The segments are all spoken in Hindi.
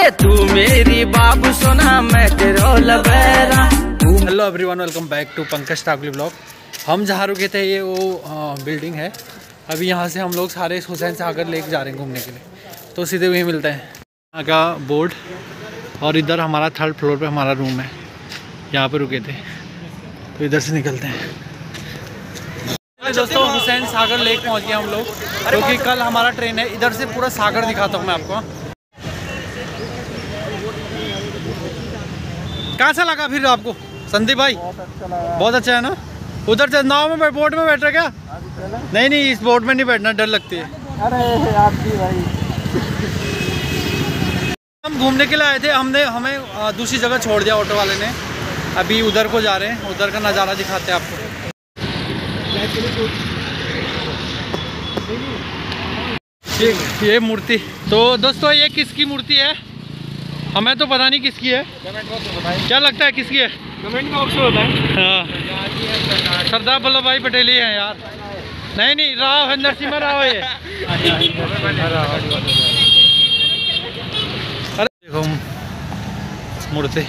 ये तू मेरी बाबू सोना मैं तेरा लबेरा। Hello everyone, welcome back to Pankaj Takli blog. हम जहाँ रुके थे ये वो बिल्डिंग है। अभी यहाँ से हम लोग सारे हुसैन सागर लेक जा रहे हैं घूमने के लिए, तो सीधे वहीं मिलते हैं। यहाँ का बोर्ड और इधर हमारा 3rd फ्लोर पे हमारा रूम है, यहाँ पे रुके थे, तो इधर से निकलते हैं। दोस्तों हुसैन सागर लेक पहुँच गए हम लोग, क्योंकि कल हमारा ट्रेन है। इधर से पूरा सागर दिखाता हूँ मैं आपको। कैसा लगा फिर आपको संदीप भाई? बहुत अच्छा है ना। उधर से नाव में बोट में बैठ रहे क्या? नहीं, इस बोट में नहीं बैठना, डर लगती है। अरे आपकी भाई, हम घूमने के लिए आए थे, हमें दूसरी जगह छोड़ दिया ऑटो वाले ने। अभी उधर को जा रहे हैं, उधर का नज़ारा दिखाते हैं आपको। ये मूर्ति, तो दोस्तों ये किसकी मूर्ति है हमें तो पता नहीं किसकी है। क्या लगता है किसकी है? कमेंट बॉक्स में बताएं। हाँ, सरदार वल्लभ भाई पटेल ही हैं यार। नहीं, राव है, नरसिम्हा राव है। अरे देखो मूर्ति।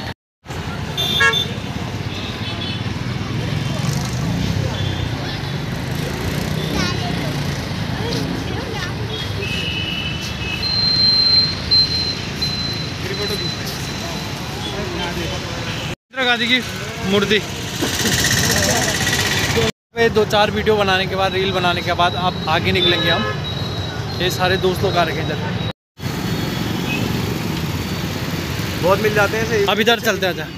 इंदिरा गांधी की मूर्ति। 2-4 वीडियो बनाने के बाद, रील बनाने के बाद आप आगे निकलेंगे हम। ये सारे दोस्त लोग आ रखे हैं इधर, बहुत मिल जाते हैं। अब इधर चलते हैं।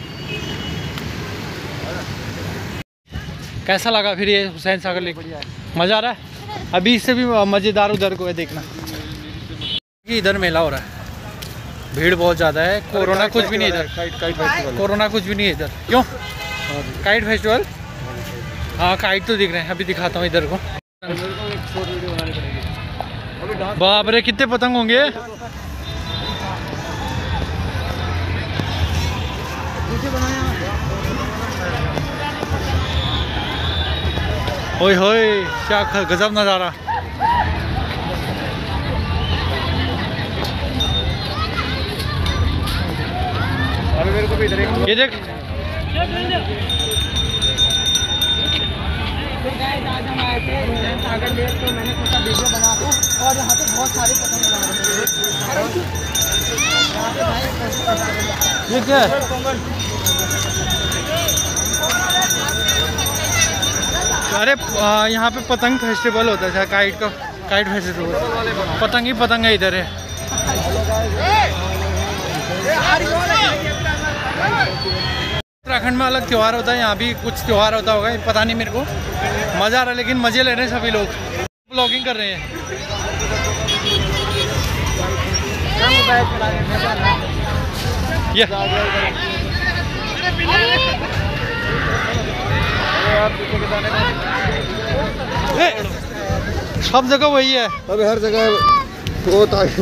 कैसा लगा फिर ये हुसैन सागर लेक? मज़ा आ रहा है। अभी इससे भी मज़ेदार उधर को है देखना, कि इधर मेला हो रहा है, भीड़ बहुत ज़्यादा है। कोरोना कुछ भी नहीं इधर, कोरोना कुछ भी नहीं है इधर। क्यों? Kite festival? हाँ, काइट तो दिख रहे हैं। अभी दिखाता हूँ इधर को। बाप रे, कितने पतंग होंगे। ओए होए, क्या गजब नज़ारा। अभी मेरे को भी इधर ये देख, सागर लेक, तो मैंने सोचा वीडियो बना दूं। और यहाँ पे बहुत सारे पतंग लगा रहे हैं। ये क्या है? अरे यहाँ पे पतंग फेस्टिवल होता है, काइट का, काइट फेस्टिवल। पतंग ही पतंग है इधर है। उत्तराखंड में अलग त्यौहार होता है, यहाँ भी कुछ त्यौहार होता होगा, पता नहीं मेरे को। मज़ा आ रहा है, लेकिन मज़े ले रहे हैं सभी लोग, ब्लॉगिंग कर रहे हैं। ये सब जगह वही है। अभी हर जगह होता है।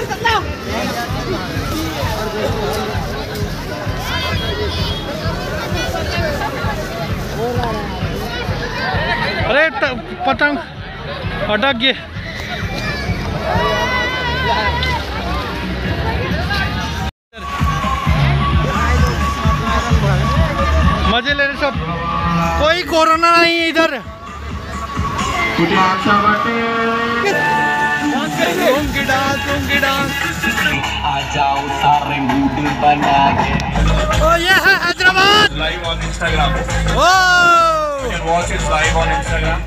अरे पतंग अटक गए। मजे ले रहे सब, कोई कोरोना नहीं है इधर। आ जाओ सारे मूड बना के। ओ ये है हैदराबाद। Live on Instagram. ओ You can watch it live on Instagram.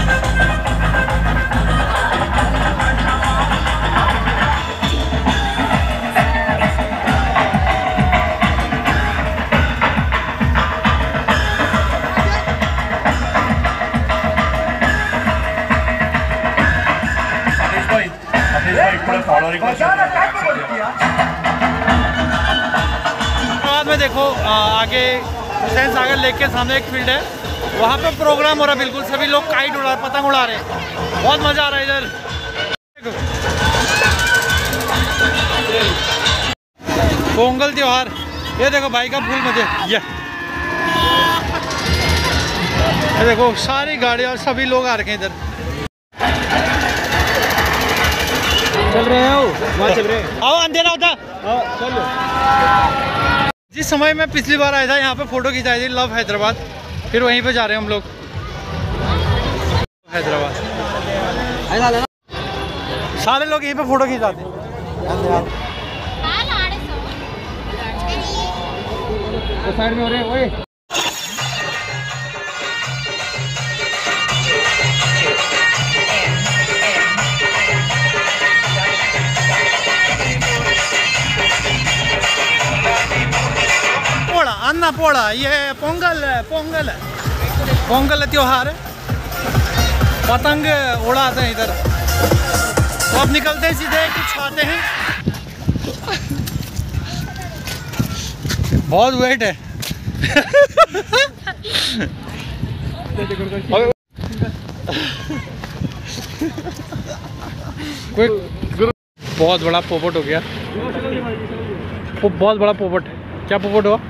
बाद में देखो आगे हुसैन सागर लेक के सामने एक फील्ड है, वहाँ पे प्रोग्राम हो रहा है। बिल्कुल सभी लोग काइट उड़ा, पतंग उड़ा रहे हैं। बहुत मज़ा आ रहा है इधर। पोंगल त्योहार, ये देखो भाई का फूल मजे। ये देखो सारी गाड़ियाँ और सभी लोग आ रखे हैं इधर। चल रहे हो, वहाँ चल रहे हैं। आओ अंधेरा होता, चलो। जिस समय मैं पिछली बार आया था यहाँ पे फ़ोटो खिंचाई थी, लव हैदराबाद, फिर वहीं पे जा रहे हैं हम लोग हैदराबाद। सारे लोग यहीं पे फ़ोटो खिंचाते हैं। साइड में हो रहे ओए। पोड़ा अन्ना पोड़ा, ये पोंगल है, पोंगल है, पोंगल त्योहार है। पतंग उड़ाते हैं इधर। तो अब निकलते हैं सीधे, कुछ खाते हैं। बहुत वेट है। बहुत बड़ा पोपट हो गया। बहुत बड़ा पोपट। क्या पोपट हुआ?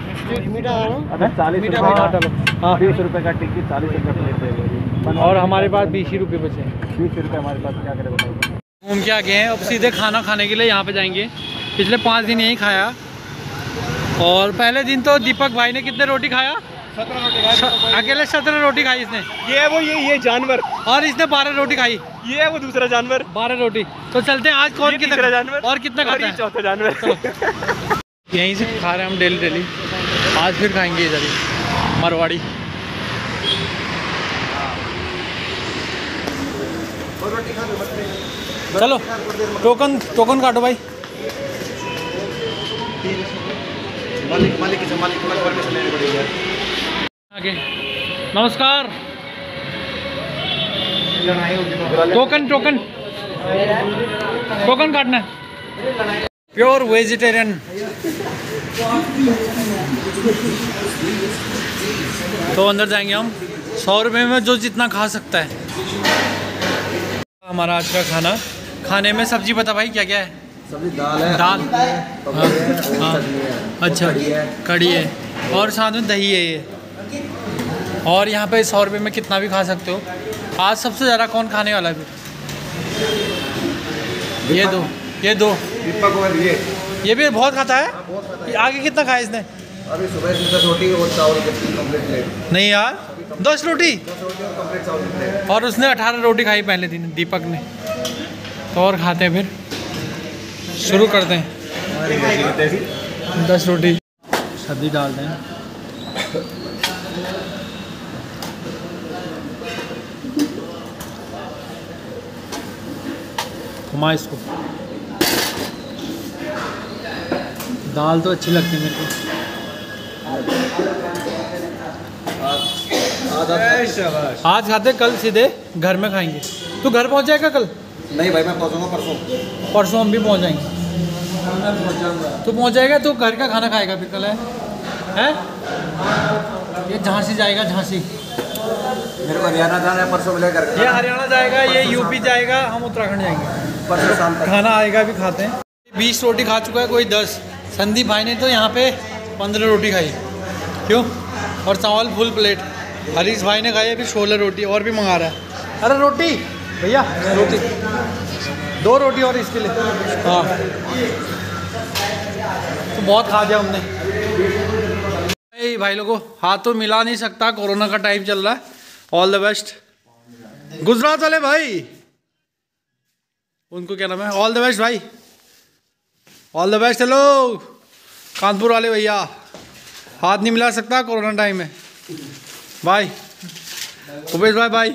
40 रुपये का टिकट, 40 रुपये प्लेट है। और हमारे पास 20 ही रुपये बचे हैं। 20 रुपये हमारे पास, क्या करें बताओ। घूम के आ गए हैं, अब सीधे खाना खाने के लिए यहाँ पे जाएंगे। पिछले 5 दिन यहीं खाया। और पहले दिन तो दीपक भाई ने कितने रोटी खाया? 17 रोटी खाई। अकेले 17 रोटी खाई इसने। ये जानवर, और इसने 12 रोटी खाई। ये है वो दूसरा जानवर। 12 रोटी। तो चलते हैं आज कौन कितना जानवर और कितना खाता है? चौथा जानवर। यहीं से खा रहे हैं हम डेली। आज फिर खाएंगे इधर ही मारवाड़ी। चलो टोकन काटो भाई। मालिक परमिशन लेनी पड़ेगी। आगे नमस्कार। टोकन काटना है। Pure vegetarian. तो अंदर जाएंगे हम। 100 रुपये में जो जितना खा सकता है। हमारा आज का खाने में सब्जी पता भाई क्या क्या है? सब्जी दाल है, दाल, हाँ, अच्छा, कड़ी है और साथ में दही है ये। और यहाँ पे 100 रुपये में कितना भी खा सकते हो। आज सबसे ज़्यादा कौन खाने वाला है फिर? ये दो ये भी बहुत खाता है। आगे कितना खाया इसने? अभी सुबह 10 रोटी और चावल कंप्लीट प्लेट। नहीं यार, 10 रोटी कंप्लीट चावल प्लेट। और उसने 18 रोटी खाई पहले दिन, दीपक ने। तो और खाते हैं फिर, शुरू करते हैं। 10 रोटी सब्जी डालते हैं। घुमा इसको। दाल तो अच्छी लगती है मेरे को। आज खाते, कल सीधे घर में खाएंगे। तू घर पहुंच जाएगा कल? नहीं भाई, मैं पहुंचूंगा परसों हम भी पहुंच जाएंगे। तू पहुंच जाएगा तो घर का खाना खाएगा फिर कल, है? ये झांसी जाएगा, झांसी। मेरे को हरियाणा जाना है, परसों मिलेगा। ये हरियाणा जाएगा, ये यूपी जाएगा, हम उत्तराखंड जाएंगे। परसों शाम तक खाना आएगा भी खाते हैं। 20 रोटी खा चुका है कोई, 10। संदीप भाई ने तो यहाँ पे 15 रोटी खाई। क्यों? और चावल फुल प्लेट। हरीश भाई ने खाई अभी 16 रोटी, और भी मंगा रहा है। अरे रोटी भैया, रोटी 2 रोटी और इसके लिए। हाँ तो बहुत खा दिया हमने। भाई लोगों, हाथ तो मिला नहीं सकता, कोरोना का टाइम चल रहा है। ऑल द बेस्ट गुजरात वाले भाई, उनको क्या नाम है? ऑल द बेस्ट भाई, all the best. Hello Kanpur वाले भैया, हाथ नहीं मिला सकता, कोरोना टाइम है। बाय उपेश भाई, बाय।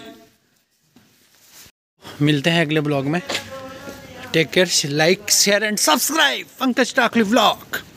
मिलते हैं अगले ब्लॉग में। Take care, like share and subscribe. Pankaj Takli vlog.